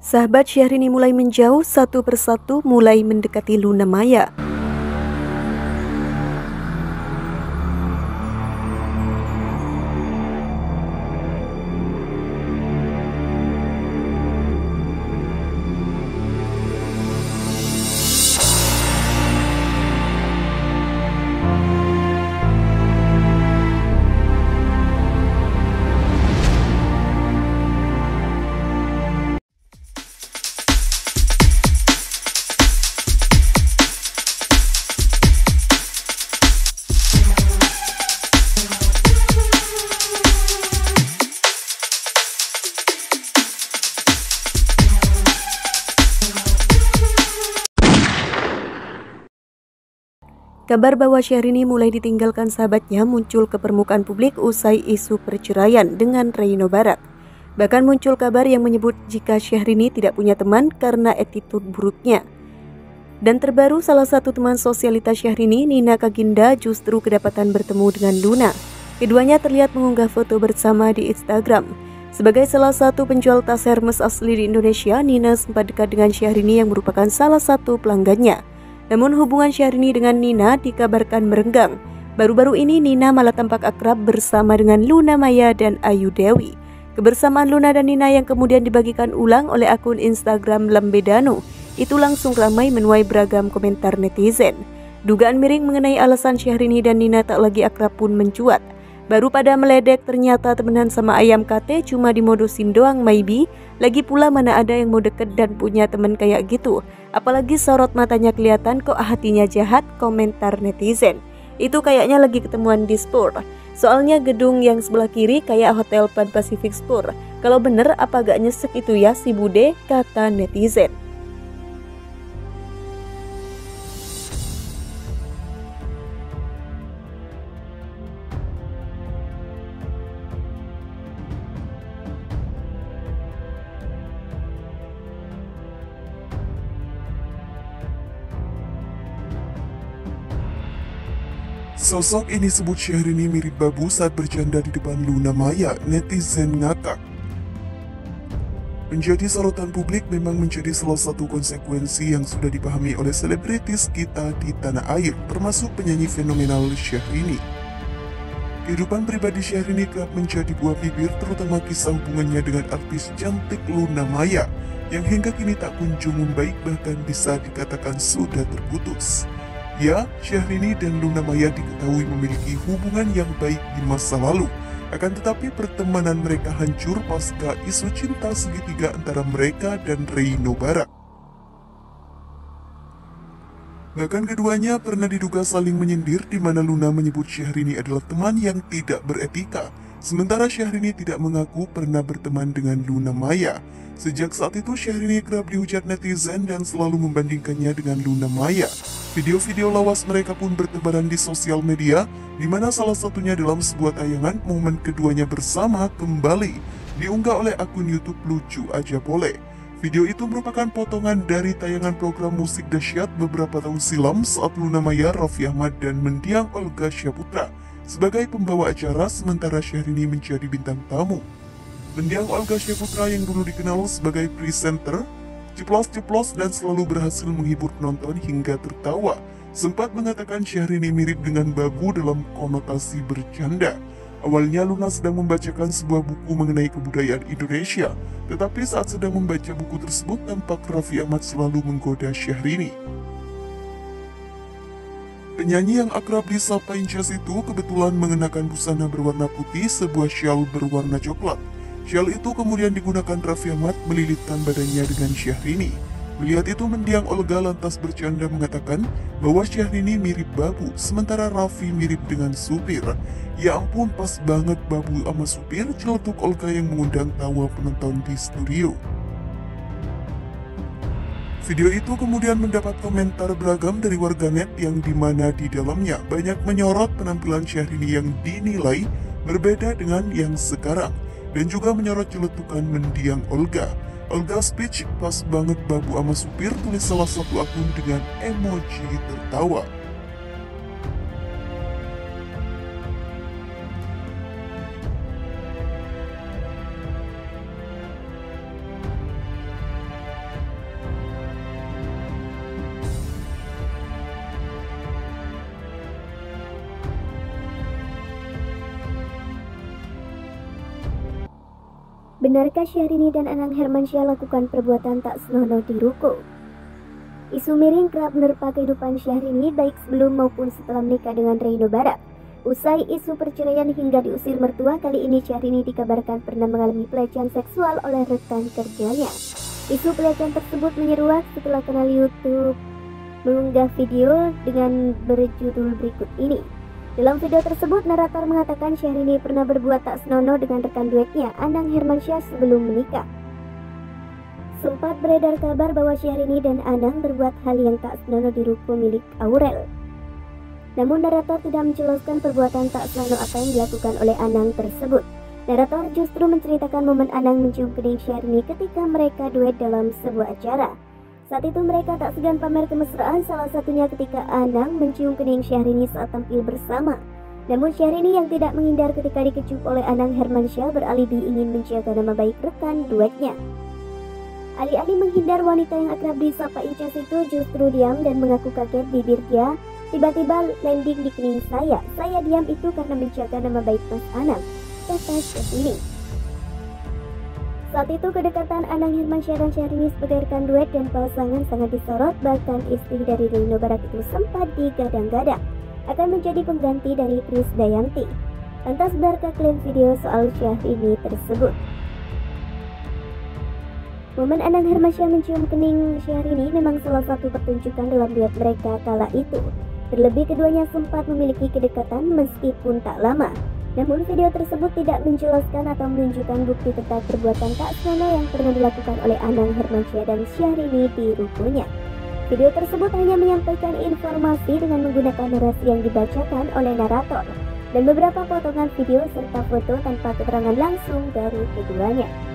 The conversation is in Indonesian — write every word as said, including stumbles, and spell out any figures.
Sahabat Syahrini mulai menjauh, satu persatu mulai mendekati Luna Maya. Kabar bahwa Syahrini mulai ditinggalkan sahabatnya muncul ke permukaan publik usai isu perceraian dengan Reino Barak. Bahkan muncul kabar yang menyebut jika Syahrini tidak punya teman karena attitude buruknya. Dan terbaru, salah satu teman sosialitas Syahrini, Nina Kaginda, justru kedapatan bertemu dengan Luna. Keduanya terlihat mengunggah foto bersama di Instagram. Sebagai salah satu penjual tas Hermes asli di Indonesia, Nina sempat dekat dengan Syahrini yang merupakan salah satu pelanggannya. Namun hubungan Syahrini dengan Nina dikabarkan merenggang. Baru-baru ini Nina malah tampak akrab bersama dengan Luna Maya dan Ayu Dewi. Kebersamaan Luna dan Nina yang kemudian dibagikan ulang oleh akun Instagram Lambedano itu langsung ramai menuai beragam komentar netizen. Dugaan miring mengenai alasan Syahrini dan Nina tak lagi akrab pun mencuat. Baru pada meledek ternyata temenan sama ayam kate cuma dimodusin doang maybe. Lagi pula mana ada yang mau deket dan punya temen kayak gitu. Apalagi sorot matanya kelihatan kok hatinya jahat, komentar netizen. Itu kayaknya lagi ketemuan di Spur. Soalnya gedung yang sebelah kiri kayak Hotel Pan Pacific Spur. Kalau bener apa gak nyesek itu ya si Bude, kata netizen. Sosok ini sebut Syahrini mirip babu saat bercanda di depan Luna Maya, netizen ngakak. Menjadi sorotan publik memang menjadi salah satu konsekuensi yang sudah dipahami oleh selebritis kita di tanah air, termasuk penyanyi fenomenal Syahrini. Kehidupan pribadi Syahrini kerap menjadi buah bibir, terutama kisah hubungannya dengan artis cantik Luna Maya, yang hingga kini tak kunjung membaik, bahkan bisa dikatakan sudah terputus. Ya, Syahrini dan Luna Maya diketahui memiliki hubungan yang baik di masa lalu. Akan tetapi pertemanan mereka hancur pasca isu cinta segitiga antara mereka dan Reino Barak. Bahkan keduanya pernah diduga saling menyindir, di mana Luna menyebut Syahrini adalah teman yang tidak beretika. Sementara Syahrini tidak mengaku pernah berteman dengan Luna Maya. Sejak saat itu Syahrini kerap dihujat netizen dan selalu membandingkannya dengan Luna Maya. Video-video lawas mereka pun bertebaran di sosial media, di mana salah satunya dalam sebuah tayangan momen keduanya bersama kembali diunggah oleh akun YouTube Lucu Aja Boleh. Video itu merupakan potongan dari tayangan program musik dahsyat beberapa tahun silam saat Luna Maya, Raffi Ahmad, dan mendiang Olga Syaputra sebagai pembawa acara, sementara Syahrini menjadi bintang tamu. Mendiang Olga Syaputra yang dulu dikenal sebagai presenter, ceplos-ceplos dan selalu berhasil menghibur penonton hingga tertawa, sempat mengatakan Syahrini mirip dengan babu dalam konotasi bercanda. Awalnya Luna sedang membacakan sebuah buku mengenai kebudayaan Indonesia, tetapi saat sedang membaca buku tersebut tampak Raffi Ahmad selalu menggoda Syahrini. Penyanyi yang akrab disapa Inces itu kebetulan mengenakan busana berwarna putih, sebuah syal berwarna coklat. Syal itu kemudian digunakan Raffi Ahmad melilitkan badannya dengan Syahrini. Melihat itu mendiang Olga lantas bercanda mengatakan bahwa Syahrini mirip babu, sementara Raffi mirip dengan supir. Ya ampun, pas banget babu sama supir, celetuk Olga yang mengundang tawa penonton di studio. Video itu kemudian mendapat komentar beragam dari warganet yang dimana di dalamnya banyak menyorot penampilan Syahrini yang dinilai berbeda dengan yang sekarang, dan juga menyorot celetukan mendiang Olga. Olga speech, pas banget babu ama supir, tulis salah satu akun dengan emoji tertawa. Benarkah Syahrini dan Anang Hermansyah lakukan perbuatan tak senonoh di ruko? Isu miring kerap menerpa kehidupan Syahrini baik sebelum maupun setelah menikah dengan Reino Barak. Usai isu perceraian hingga diusir mertua, kali ini Syahrini dikabarkan pernah mengalami pelecehan seksual oleh rekan kerjanya. Isu pelecehan tersebut menyeruak setelah kanal YouTube mengunggah video dengan berjudul berikut ini. Dalam video tersebut, narator mengatakan Syahrini pernah berbuat tak senonoh dengan rekan duetnya, Anang Hermansyah, sebelum menikah. Sempat beredar kabar bahwa Syahrini dan Anang berbuat hal yang tak senonoh di ruko milik Aurel. Namun narator tidak menjelaskan perbuatan tak senonoh apa yang dilakukan oleh Anang tersebut. Narator justru menceritakan momen Anang mencium kening Syahrini ketika mereka duet dalam sebuah acara. Saat itu mereka tak segan pamer kemesraan, salah satunya ketika Anang mencium kening Syahrini saat tampil bersama. Namun Syahrini yang tidak menghindar ketika dikecup oleh Anang Hermansyah beralibi ingin menjaga nama baik rekan duetnya. Alih-alih menghindar, wanita yang akrab disapa Incas itu justru diam dan mengaku kaget bibir dia tiba-tiba landing di kening saya. Saya diam itu karena menjaga nama baik Mas Anang, kata Syahrini. Saat itu kedekatan Anang Hermansyah dan Syahrini sebagai rekan duet dan pasangan sangat disorot, bahkan istri dari Reino Barak itu sempat digadang-gadang akan menjadi pengganti dari Krisdayanti. Lantas benarkah klaim video soal Syahrini tersebut? Momen Anang Hermansyah mencium kening Syahrini memang salah satu pertunjukan dalam duet mereka kala itu. Terlebih keduanya sempat memiliki kedekatan meskipun tak lama. Namun video tersebut tidak menjelaskan atau menunjukkan bukti tentang perbuatan tak senonoh yang pernah dilakukan oleh Anang Hermansyah dan Syahrini di rukonya. Video tersebut hanya menyampaikan informasi dengan menggunakan narasi yang dibacakan oleh narator dan beberapa potongan video serta foto tanpa keterangan langsung dari keduanya.